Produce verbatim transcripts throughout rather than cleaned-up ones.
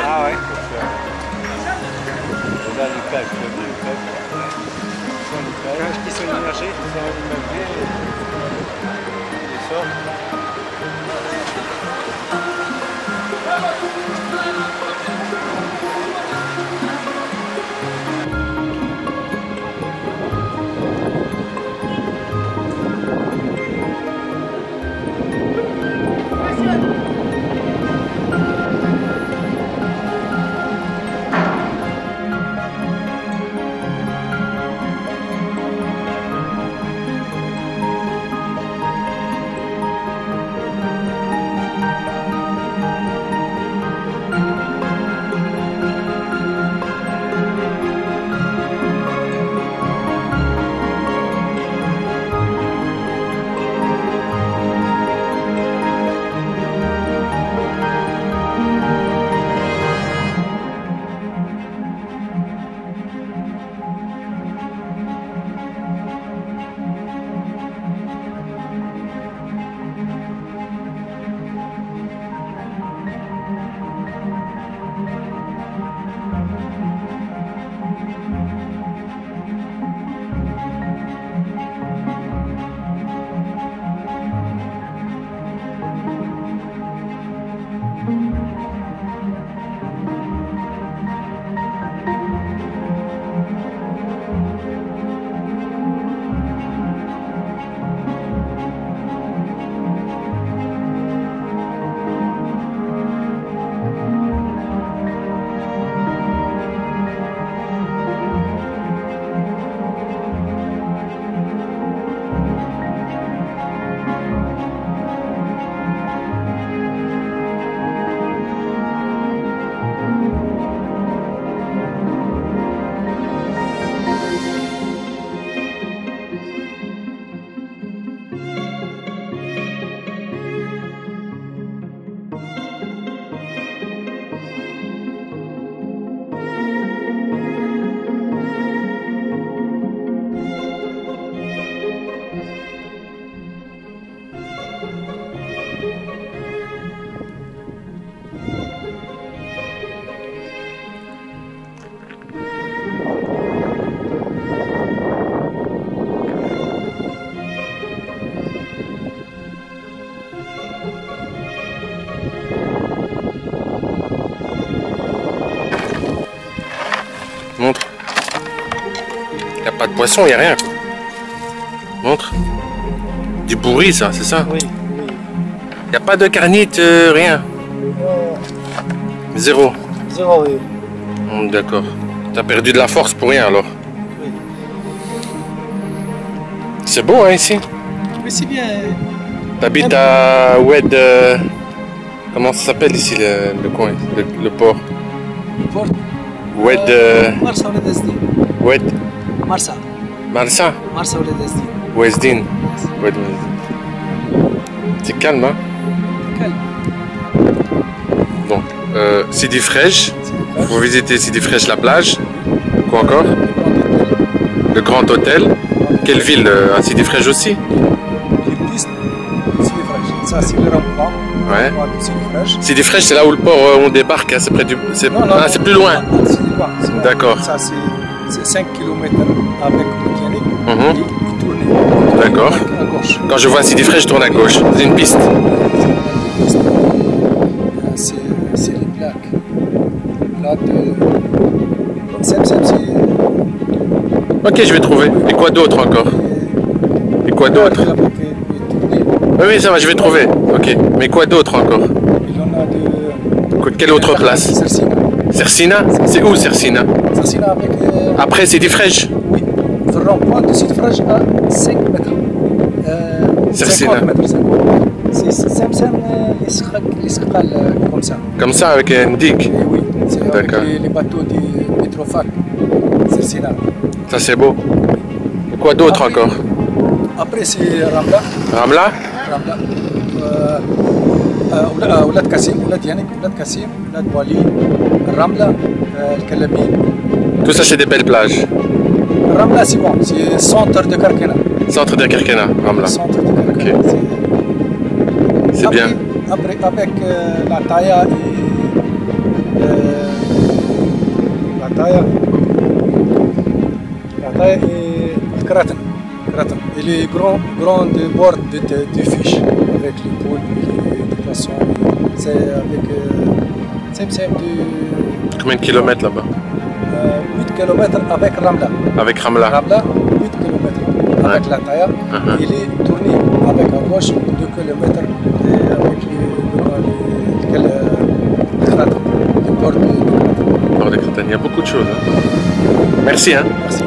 Ah ouais. Et là, les cages, les cages. Les cages qui sont immergées. Qui sont immergées. Ils sortent. Montre. Il n'y a pas de poisson, il n'y a rien. Montre. Du bourri, ça, c'est ça? Oui. Il n'y a pas de carnite, euh, rien. Euh, Zéro. Zéro, oui. Hum, D'accord. Tu as perdu de la force pour rien alors. Oui, C'est beau, hein, ici? oui c'est bien. T'habites à Oued. Euh... Comment ça s'appelle ici le, le coin, le, le port? Port. Oued. Euh... Marsa ou Ledesdin. Oued. Marsa. Marsa? Marsa ou Ledesdin. Ouezdin. Oued, Oued. C'est calme, hein? Calme. Donc, euh, Sidi Frege. Vous visitez Sidi Frege, la plage. Quoi encore? Le Grand Hôtel. Quelle ville? euh, À Sidi Frege aussi? Les pistes, Sidi Frege. Ça, c'est le rond-point. Ouais. De Sidi Frege. Sidi Frege, c'est là où le port euh, on débarque, hein, c'est près du. C'est Non, non, ah, c'est plus loin. non, c'est loin, c'est loin. D'accord. Ça, c'est cinq kilomètres avec mécanique Mhm. et tourner. D'accord. À gauche. Quand je vois Sidi Frege, je tourne à gauche. C'est une piste. C'est c'est les plaques. Là, de. Sem Sem, c'est. Ok, je vais trouver. Et quoi d'autre encore? Et quoi d'autre? Oui, oui, ça va, je vais trouver. Ok. Mais quoi d'autre encore? Il en a de. Quoi- Quelle autre place? Cersina. Cersina? C'est où Cersina? Cersina avec. Euh, Après Sidi Frege? oui. Le rond-point de Sidi Frege à cinq mètres. Euh, Cersina. cinquante mètres. cinquante. C'est Sem Sem, l'Isqal comme ça. Comme ça, avec une digue. Et oui, c'est avec D'accord. les, les bateaux du Petrofac. Cersina. Ça, c'est beau. Et quoi d'autre Après- encore? Après, c'est Ramla. Ramla? رملة آه، آه، أولاد كاسيم أولاد يانك أولاد كاسيم أولاد وليد الرملة آه، الكلامين Tout ça, c'est des belles plages. الرملة سي بون سي سونتر دو كاركنا Centre de Kerkena, Ramla. سونتر دو كاركنا Ok. C'est bien. Après avec euh, la Taya et euh, l'Ataya. L'Ataya et le Kraten. Kraten. Et les grands, grandes bords de, de, de fiches avec les poules et les poissons. C'est avec. C'est euh, de. Combien de kilomètres là-bas? euh, huit kilomètres avec Ramla. Avec Ramla. Ramla, huit kilomètres avec Ouais. l'Ataya. Uh-huh. Il est tourné avec à gauche deux kilomètres avec les, les, les, les, les Kraten. Les bords de, de Kraten. Bord des Cratères. Il y a beaucoup de choses. Hein. Merci. Hein. Merci.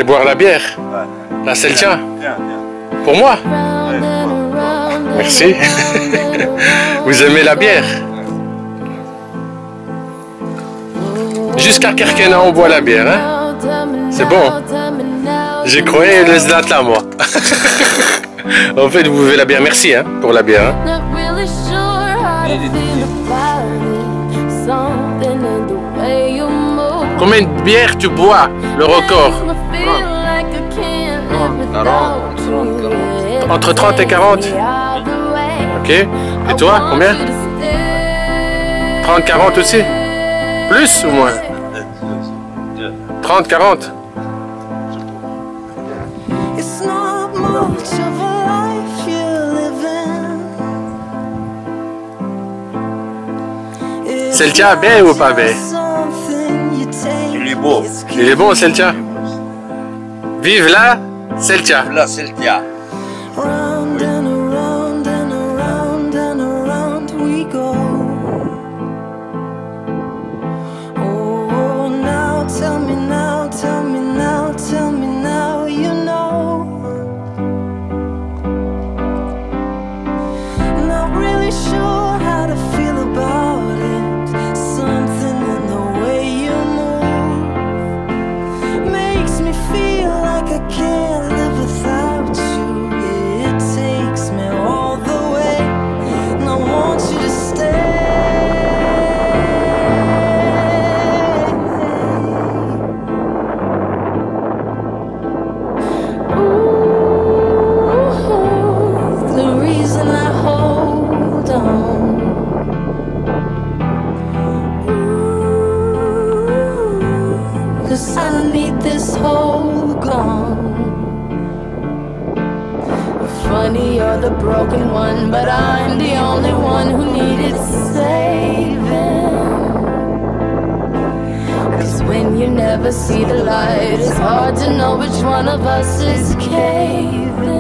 boire la bière. Ouais. La Celtia. Viens, viens. Pour moi? Ouais, bon. Merci. Vous aimez la bière? Jusqu'à Kerkena, on boit la bière, hein? C'est bon. J'ai croyé le Zlatan, moi. En fait, vous buvez la bière. Merci, hein, pour la bière. Hein? Combien de bières tu bois? Le record? Entre trente et quarante. Ok. Et toi, combien? trente, quarante aussi? Plus ou moins? trente, quarante. Celtia, bien ou pas bien? Il est beau. Il est bon, Celtia. Vive la Celtia. La Celtia. Funny, you're the broken one, but I'm the only one who needed saving. Cause when you never see the light, it's hard to know which one of us is caving.